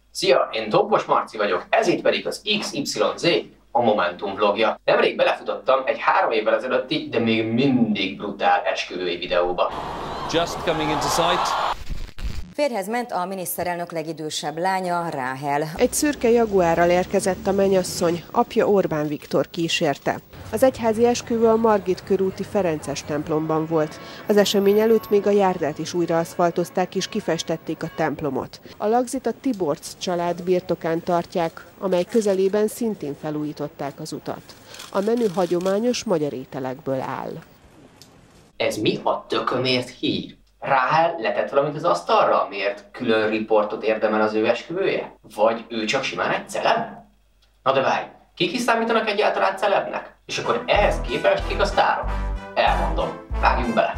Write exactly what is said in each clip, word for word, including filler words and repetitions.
Szia, én Dombos Marci vagyok, ez itt pedig az iksz ipszilon zé, a Momentum vlogja. Nemrég belefutottam egy három évvel ezelőtti, de még mindig brutál esküvői videóba. Just coming into sight. Férjhez ment a miniszterelnök legidősebb lánya, Ráhel. Egy szürke jaguárral érkezett a mennyasszony, apja Orbán Viktor kísérte. Az egyházi esküvő a Margit körúti Ferences templomban volt. Az esemény előtt még a járdát is újra aszfaltozták és kifestették a templomot. A lagzit a Tiborcs család birtokán tartják, amely közelében szintén felújították az utat. A menü hagyományos magyar ételekből áll. Ez mi a tökömért hír? Ráhel letett valamit az asztalra, amiért külön riportot érdemel az ő esküvője? Vagy ő csak simán egy celeb? Na de várj, kik is számítanak egyáltalán celebnek? És akkor ehhez képest kik a sztárok? Elmondom, vágjunk bele!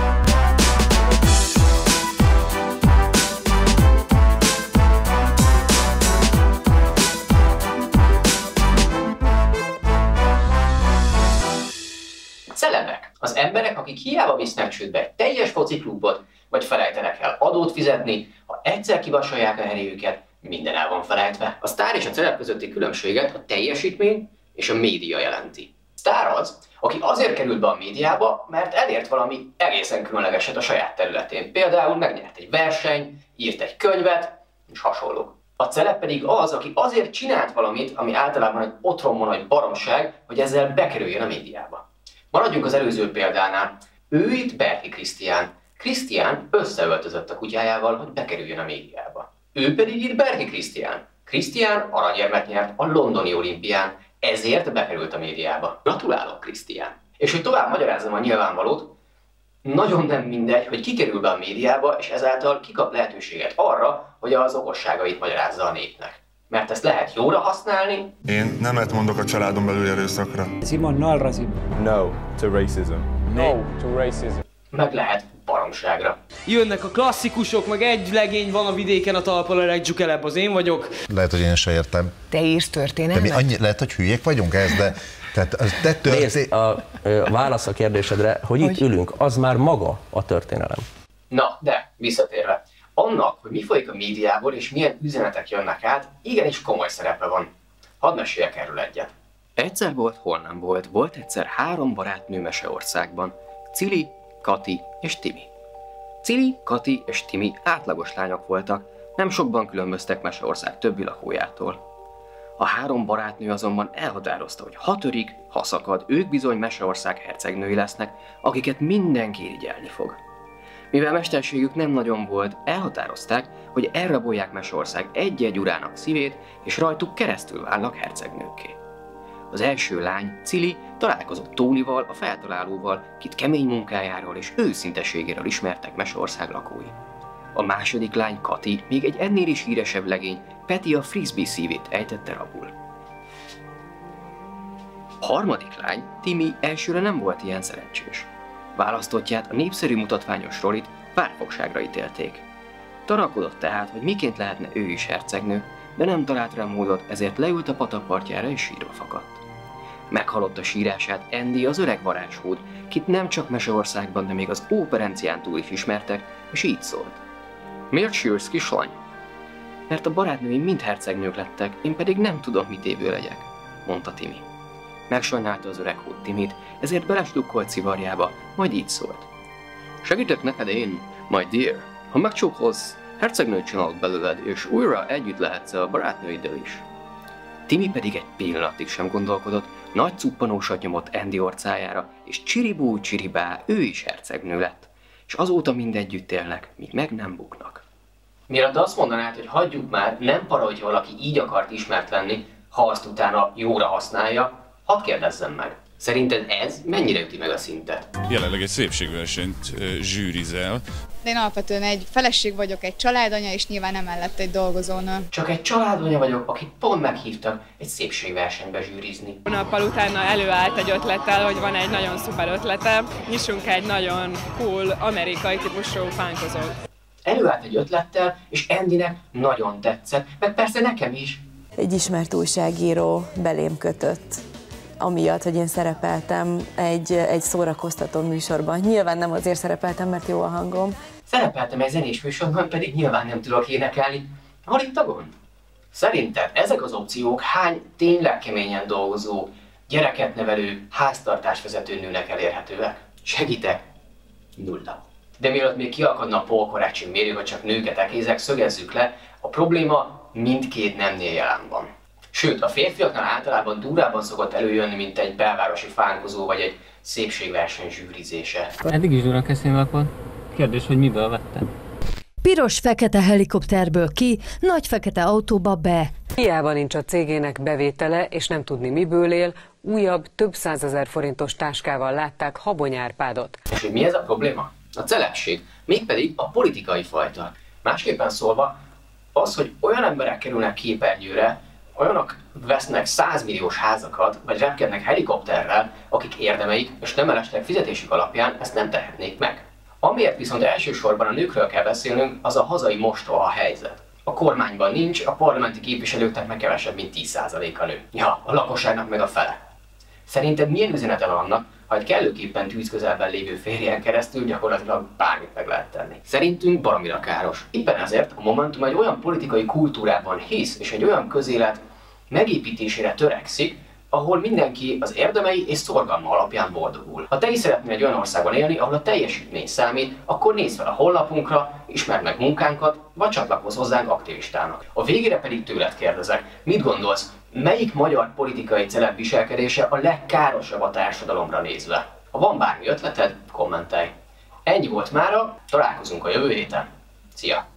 Celebek. Az emberek, akik hiába visznek csődbe egy teljes fociklubot, vagy felejtenek el adót fizetni, ha egyszer kivasolják a heréjüket, minden el van felejtve. A sztár és a celeb közötti különbséget a teljesítmény és a média jelenti. Sztár az, aki azért került be a médiába, mert elért valami egészen különlegeset a saját területén. Például megnyert egy verseny, írt egy könyvet, és hasonlók. A celeb pedig az, aki azért csinált valamit, ami általában egy otromban nagy baromság, hogy ezzel bekerüljön a médiába. Maradjunk az előző példánál. Ő itt Berki Krisztián. Krisztián összeöltözött a kutyájával, hogy bekerüljön a médiába. Ő pedig itt Berki Krisztián. Krisztián aranyérmet nyert a londoni olimpián, ezért bekerült a médiába. Gratulálok, Krisztián! És hogy tovább magyarázzam a nyilvánvalót, nagyon nem mindegy, hogy ki kerül be a médiába, és ezáltal kikap lehetőséget arra, hogy az okosságait magyarázza a népnek. Mert ezt lehet jóra használni. Én nemet mondok a családon belül erőszakra. Simon, no al racism. No to racism. No to racism. Meg lehet baromságra. Jönnek a klasszikusok, meg egy legény van a vidéken a talpon, a legdzsukelebb az én vagyok. Lehet, hogy én se értem. Te írsz történelmet? De mi annyi, lehet, hogy hülyék vagyunk ez, de... Tehát az te történ... Nézd, a, a válasz a kérdésedre, hogy, hogy itt ülünk, az már maga a történelem. Na, de visszatérve. Annak, hogy mi folyik a médiából és milyen üzenetek jönnek át, igenis komoly szerepe van. Hadd meséljek erről egyet. Egyszer volt, hol nem volt, volt egyszer három barátnő Meseországban. Cili, Kati és Timi. Cili, Kati és Timi átlagos lányok voltak, nem sokban különböztek Meseország többi lakójától. A három barátnő azonban elhatározta, hogy ha törik, ha szakad, ők bizony Meseország hercegnői lesznek, akiket mindenki irigyelni fog. Mivel mesterségük nem nagyon volt, elhatározták, hogy elrabolják Meseország egy-egy urának szívét, és rajtuk keresztül válnak hercegnőkké. Az első lány, Cili, találkozott Tónival, a feltalálóval, kit kemény munkájáról és őszinteségéről ismertek Meseország lakói. A második lány, Kati, még egy ennél is híresebb legény, Peti a frisbee szívét ejtette rabul. A harmadik lány, Timi, elsőre nem volt ilyen szerencsés. Választottját, a népszerű mutatványos Rolit pártfogságra ítélték. Tanakodott tehát, hogy miként lehetne ő is hercegnő, de nem talált rá módot, ezért leült a patakpartjára és sírva fakadt. Meghallotta sírását Andy, az öreg varázshód, kit nem csak Meseországban, de még az Óperencián túl is ismertek, és így szólt. Miért sírsz, kislány? Mert a barátnőim mind hercegnők lettek, én pedig nem tudom, mit évő legyek, mondta Timi. Megsajnálta az öreg hód Timit, ezért belestukkolt szivarjába, majd így szólt. Segítek neked én, my dear, ha megcsókolsz, hercegnőt csinálok belőled, és újra együtt lehetsz a barátnőiddel is. Timi pedig egy pillanatig sem gondolkodott, nagy cuppanósat nyomott Andy orcájára, és csiribú csiribá, ő is hercegnő lett. És azóta mindegyütt élnek, míg meg nem buknak. Mielőtt azt mondanád, hogy hagyjuk már, nem para, hogy valaki így akart ismert lenni, ha azt utána jóra használja, hadd kérdezzem meg. Szerinted ez mennyire üti meg a szintet? Jelenleg egy szépségversenyt uh, zsűrizel. Én alapvetően egy feleség vagyok, egy családanya, és nyilván emellett egy dolgozónő. Csak egy családanya vagyok, akit pont meghívtak egy szépségversenybe zsűrizni. Nappal utána előállt egy ötlettel, hogy van egy nagyon szuper ötlete, nyissunk egy nagyon cool, amerikai típusú fánkozót. Előállt egy ötlettel, és Andynek nagyon tetszett, meg persze nekem is. Egy ismert újságíró belém kötött, amiatt, hogy én szerepeltem egy, egy szórakoztató műsorban. Nyilván nem azért szerepeltem, mert jó a hangom. Szerepeltem egy zenés műsorban, pedig nyilván nem tudok énekelni. Hol itt a gond? Szerinted ezek az opciók hány tényleg keményen dolgozó, gyereket nevelő, háztartásvezető nőnek elérhetőek? Segítek? Nulla. De mielőtt még kiakadna a Paul Correcting mérő, vagy csak nőket ekézek, szögezzük le, a probléma mindkét nemnél jelen van. Sőt, a férfiaknál általában durrában szokott előjönni, mint egy belvárosi fánkozó, vagy egy szépségverseny zsűrizése. Eddig is durran kezdtem volt. Kérdés, hogy miből vettem. Piros-fekete helikopterből ki, nagy fekete autóba be. Hiába nincs a cégének bevétele, és nem tudni miből él, újabb, több százezer forintos táskával látták Habony Árpádot. És hogy mi ez a probléma? A celebség, mégpedig a politikai fajta. Másképpen szólva, az, hogy olyan emberek kerülnek képernyőre, olyanok vesznek százmilliós házakat, vagy repkednek helikopterrel, akik érdemeik és nem mellesleg fizetésük alapján ezt nem tehetnék meg. Amiért viszont elsősorban a nőkről kell beszélnünk, az a hazai mostoha helyzet. A kormányban nincs, a parlamenti képviselőknek meg kevesebb, mint tíz százaléka nő. Ja, a lakosságnak meg a fele. Szerinted milyen üzenete van annak, ha egy kellőképpen tűz közelben lévő férjen keresztül gyakorlatilag bármit meg lehet tenni? Szerintünk baromira káros. Éppen ezért a Momentum egy olyan politikai kultúrában hisz, és egy olyan közélet megépítésére törekszik, ahol mindenki az érdemei és szorgalma alapján boldogul. Ha te is szeretnél egy olyan országban élni, ahol a teljesítmény számít, akkor nézz fel a honlapunkra, ismerd meg munkánkat, vagy csatlakozz hozzánk aktivistának. A végére pedig tőled kérdezek, mit gondolsz, melyik magyar politikai celeb viselkedése a legkárosabb a társadalomra nézve? Ha van bármi ötleted, kommentelj. Ennyi volt mára, találkozunk a jövő héten. Szia!